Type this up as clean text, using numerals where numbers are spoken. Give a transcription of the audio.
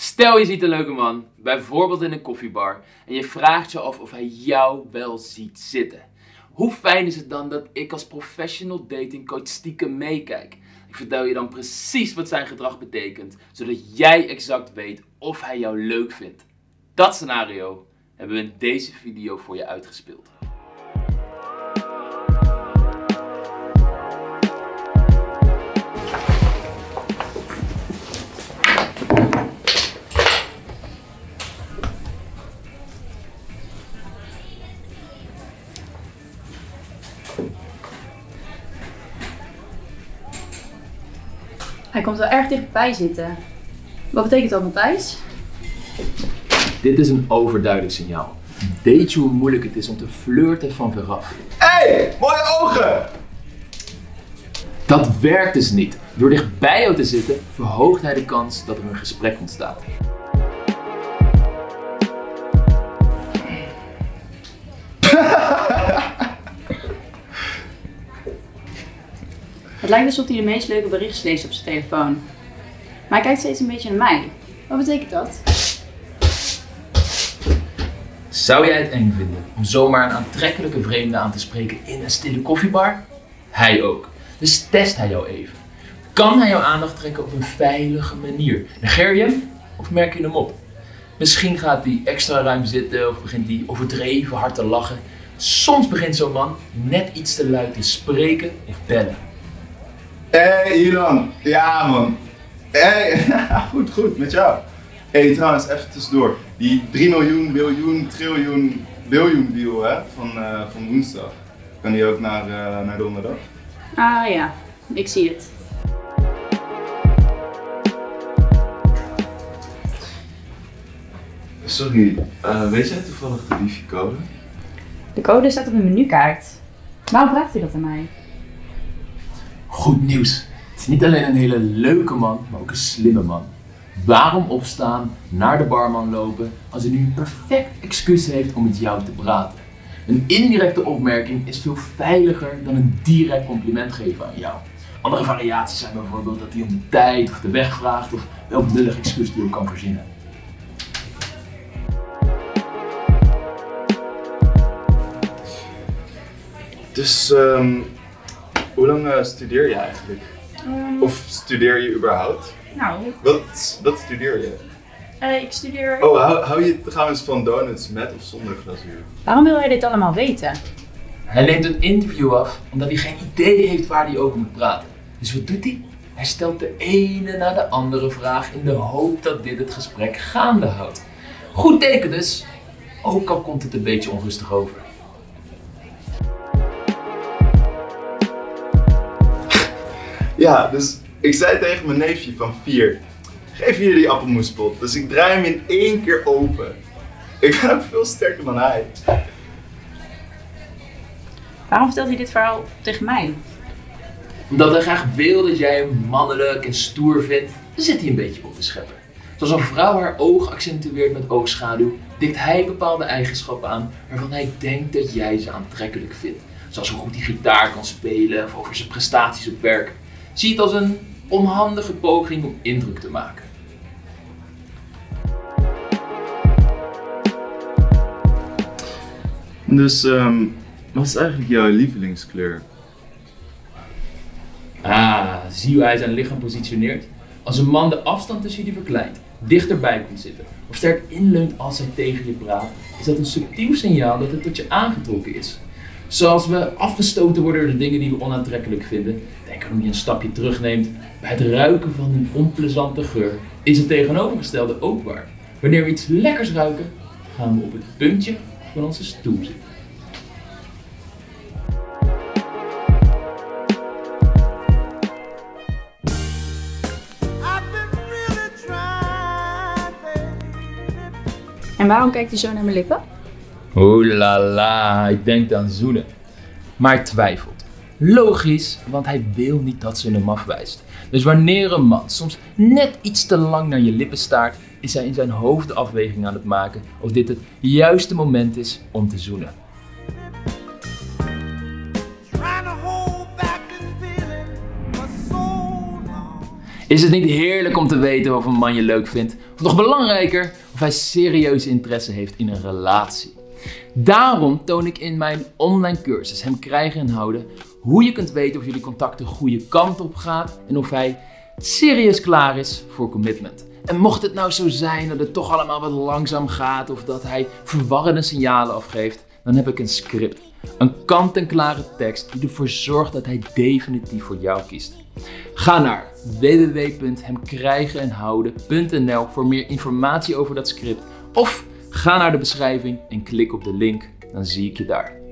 Stel je ziet een leuke man, bijvoorbeeld in een koffiebar, en je vraagt je af of hij jou wel ziet zitten. Hoe fijn is het dan dat ik als professional datingcoach stiekem meekijk? Ik vertel je dan precies wat zijn gedrag betekent, zodat jij exact weet of hij jou leuk vindt. Dat scenario hebben we in deze video voor je uitgespeeld. Hij komt wel erg dichtbij zitten. Wat betekent dat, Matthijs? Dit is een overduidelijk signaal. Weet je hoe moeilijk het is om te flirten van veraf? Hey, mooie ogen! Dat werkt dus niet. Door dicht bij jou te zitten, verhoogt hij de kans dat er een gesprek ontstaat. Het lijkt alsof hij de meest leuke berichtjes leest op zijn telefoon. Maar hij kijkt steeds een beetje naar mij. Wat betekent dat? Zou jij het eng vinden om zomaar een aantrekkelijke vreemde aan te spreken in een stille koffiebar? Hij ook. Dus test hij jou even. Kan hij jouw aandacht trekken op een veilige manier? Negeer je hem of merk je hem op? Misschien gaat hij extra ruim zitten of begint hij overdreven hard te lachen. Soms begint zo'n man net iets te luid te spreken of bellen. Hey Ilan, ja man. Hey, goed, met jou. Hey, trouwens, even tussendoor. Die 3 miljoen, biljoen, triljoen, biljoen deal hè, van woensdag. Kan die ook naar donderdag? Ah ja, ik zie het. Sorry, weet jij toevallig de wifi-code? De code staat op de menukaart. Waarom vraagt u dat aan mij? Goed nieuws. Het is niet alleen een hele leuke man, maar ook een slimme man. Waarom opstaan, naar de barman lopen, als hij nu een perfect excuus heeft om met jou te praten? Een indirecte opmerking is veel veiliger dan een direct compliment geven aan jou. Andere variaties zijn bijvoorbeeld dat hij om de tijd of de weg vraagt of welk lullig excuus hij ook kan verzinnen. Dus, hoe lang studeer je eigenlijk? Of studeer je überhaupt? Nou, Wat studeer je? ik studeer... Oh, hou je trouwens van donuts met of zonder glazuur? Waarom wil hij dit allemaal weten? Hij neemt een interview af omdat hij geen idee heeft waar hij over moet praten. Dus wat doet hij? Hij stelt de ene na de andere vraag in de hoop dat dit het gesprek gaande houdt. Goed teken dus, ook al komt het een beetje onrustig over. Ja, dus ik zei tegen mijn neefje van 4, geef hier die appelmoespot. Dus ik draai hem in 1 keer open. Ik ben ook veel sterker dan hij. Waarom vertelt hij dit verhaal tegen mij? Omdat hij graag wil dat jij hem mannelijk en stoer vindt, dan zit hij een beetje op te scheppen. Zoals een vrouw haar oog accentueert met oogschaduw, dikt hij bepaalde eigenschappen aan waarvan hij denkt dat jij ze aantrekkelijk vindt. Zoals hoe goed hij gitaar kan spelen of over zijn prestaties op werk. Zie het als een onhandige poging om indruk te maken. Dus, wat is eigenlijk jouw lievelingskleur? Zie hoe hij zijn lichaam positioneert? Als een man de afstand tussen jullie verkleint, dichterbij komt zitten of sterk inleunt als hij tegen je praat, is dat een subtiel signaal dat het tot je aangetrokken is. Zoals we afgestoten worden door de dingen die we onaantrekkelijk vinden, denk aan hoe je een stapje terugneemt. Bij het ruiken van een onplezante geur is het tegenovergestelde ook waar. Wanneer we iets lekkers ruiken, gaan we op het puntje van onze stoel zitten. En waarom kijkt hij zo naar mijn lippen? Oeh la la, ik denk aan zoenen. Maar hij twijfelt. Logisch, want hij wil niet dat ze hem afwijst. Dus wanneer een man soms net iets te lang naar je lippen staart, is hij in zijn hoofd de afweging aan het maken of dit het juiste moment is om te zoenen. Is het niet heerlijk om te weten of een man je leuk vindt? Of nog belangrijker, of hij serieuze interesse heeft in een relatie? Daarom toon ik in mijn online cursus Hem krijgen en houden hoe je kunt weten of jullie contact de goede kant op gaat en of hij serieus klaar is voor commitment. En mocht het nou zo zijn dat het toch allemaal wat langzaam gaat of dat hij verwarrende signalen afgeeft, dan heb ik een script. Een kant-en-klare tekst die ervoor zorgt dat hij definitief voor jou kiest. Ga naar www.hemkrijgenenhouden.nl voor meer informatie over dat script of ga naar de beschrijving en klik op de link, dan zie ik je daar.